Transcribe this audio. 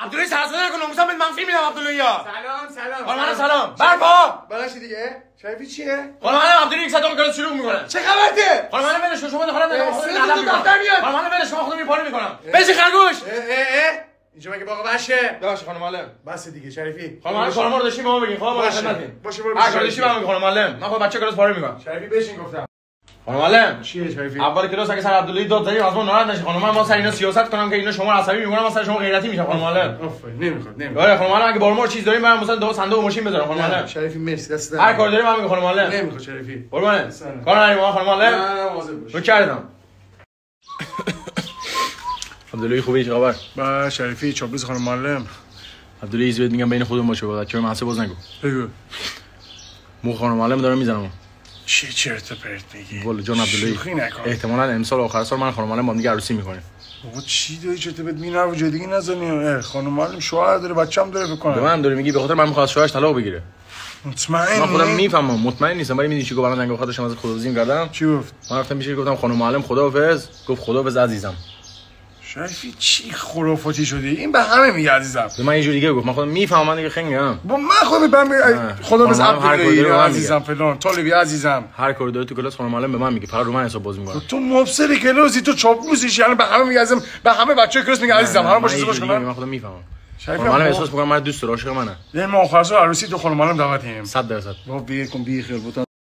عبدالله سرسونه نکن ناموسم بهت منفی میدم عبدالله یا سلام خانم من سلام برپا بلاشی دیگه شریفی چیه؟ خانم من عبدالله یک ساعت کار شروع میکنه چه خبرته؟ خانم من ولش کن شما دخالت نکن تو دفتر میاد خانم من ولش کن خودم میپاره میکنم بشی خرگوش اینجا مگه باقی وحشه؟ باشه خانم معلم بس دیگه شریفی خانم معلم کارما رو داشتیم به ما بگین خب ما خدمتیم باشه برو هر کار داشتیم من خانم معلم من خود بچه کلاس پاره میکنم شریفی بشین گفتم خانم معلم چیه شریفی؟ اول کلاس اگه سر عبدالله داد زدیم از ما ناراحت نشید خانم من سر اینا سیاست کنم که اینا شما رو عصبی میکنم من سر شما غیرتی میشم خانم معلم آفرین نمیخواد آره خانم معلم اگه بارمار چیز داریم برام مثلا دو صندوق ماشین بذارم خانم معلم شریفی مرسی دست هر کار داریم من میگم خانم معلم نمیخواد شریفی قربان کار نریم خانم معلم نه مواظب باش رو کردم عبدالله خوبی چه خبر با شریفی چابلوز خانم معلم عبدالله ایزی بهت میگم بین خودمون باشه بعد چرا محسب باز نگو بگو مو خانم معلم دارم میزنم چی چرت و پرت میگی والله جان عبدالله شوخی نکن احتمالاً امسال آخر سال من خانم معلم با هم دیگه عروسی میکنیم بابا چی داری چرت و پرت میگی نه جای دیگه نزنی خانم معلم شوهر داره بچه‌م داره بکنه به من داری میگی به خاطر من میخواد شوهرش طلاق بگیره مطمئن من خودم میفهمم مطمئن نیستم ولی میدونی چی گفت الان خاطرش ازت خداحافظی کردم چی گفت من رفتم میشه گفتم خانم معلم خداحافظ گفت خداحافظ عزیزم شریفی چی خرافاتی شدی این به همه میگه عزیزم به من یه جوری دیگه گفت من خودم میفهمم من دیگه خنگم با من خودم بهم خداحافظ عبدالله عزیزم میگه. فلان طالبی عزیزم هر کاری داره تو کلاس خانم معلم به من میگه فقط رو من حساب باز میکنه تو مبصر کلاسی تو چاپلوسی یعنی به همه میگه عزیزم به همه بچه‌های کلاس میگه عزیزم هر باشه باش کنم من خودم میفهمم شریفی خانم معلم احساس میکنم من دوست داره عاشق منه یعنی ما آخر سال عروسی تو خانم معلم دعوتیم 100% بابا بی خیال